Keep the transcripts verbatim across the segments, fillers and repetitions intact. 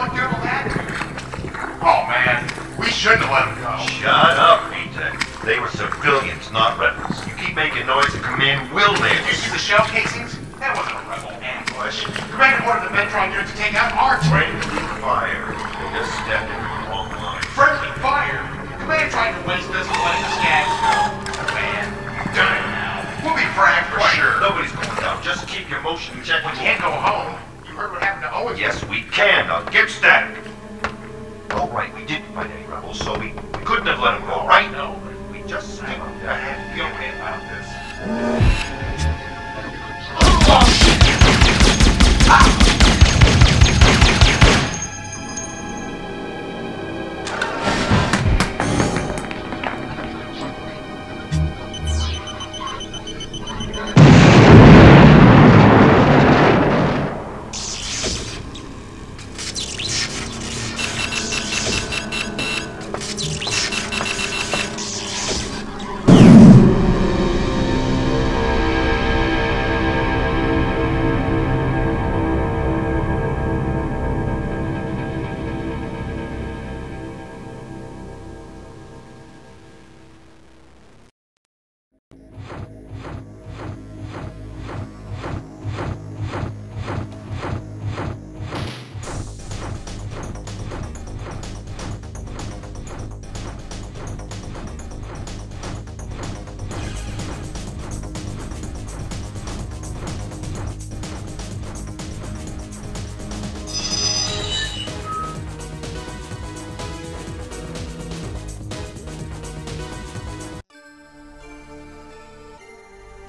want double that? Oh man, we shouldn't have let them go. Shut up, Peter. They were civilians, not rebels. You keep making noise, the command will Did live. you see the shell casings? That wasn't a rebel ambush. Commander ordered the Metron unit to take out our train. Friendly fire. They just stepped into the wrong line. Friendly fire? Command tried to waste us and let the scads go. Man, you've done it now. We'll be fragged for sure. Nobody's going down. Just keep your motion check. We can't go home. You heard what happened to Owen? Yes, we can. Now get static. All right, we didn't fight any rebels, so we, we couldn't have let them go, right? No. We just stick ahead. Feel okay about this. Oh, shit! Ah!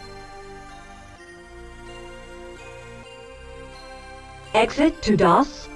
Exit to DOS.